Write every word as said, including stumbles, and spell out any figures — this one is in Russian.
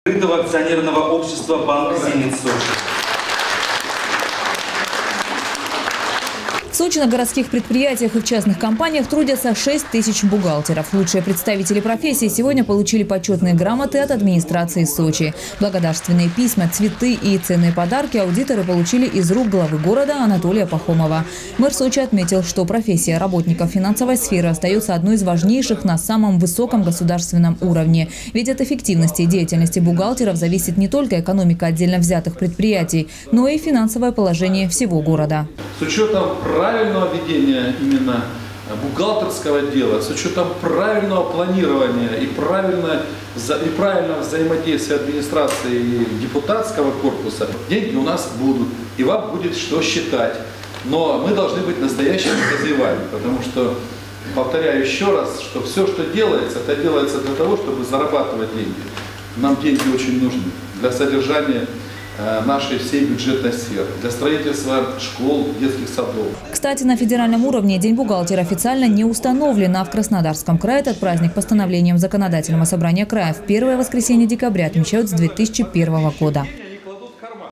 Открытого акционерного общества «Банк Зенит Сочи». В Сочи на городских предприятиях и в частных компаниях трудятся шесть тысяч бухгалтеров. Лучшие представители профессии сегодня получили почетные грамоты от администрации Сочи. Благодарственные письма, цветы и ценные подарки аудиторы получили из рук главы города Анатолия Пахомова. Мэр Сочи отметил, что профессия работников финансовой сферы остается одной из важнейших на самом высоком государственном уровне. Ведь от эффективности и деятельности бухгалтеров зависит не только экономика отдельно взятых предприятий, но и финансовое положение всего города. С учетом правильного ведения именно бухгалтерского дела, с учетом правильного планирования и, правильно, и правильного взаимодействия администрации и депутатского корпуса, деньги у нас будут, и вам будет что считать. Но мы должны быть настоящими хозяевами, потому что, повторяю еще раз, что все, что делается, это делается для того, чтобы зарабатывать деньги. Нам деньги очень нужны для содержания нашей всей бюджетной сферы, для строительства школ, детских садов. Кстати, на федеральном уровне День бухгалтера официально не установлен, а в Краснодарском крае этот праздник постановлением Законодательного собрания края в первое воскресенье декабря отмечают с две тысячи первого года.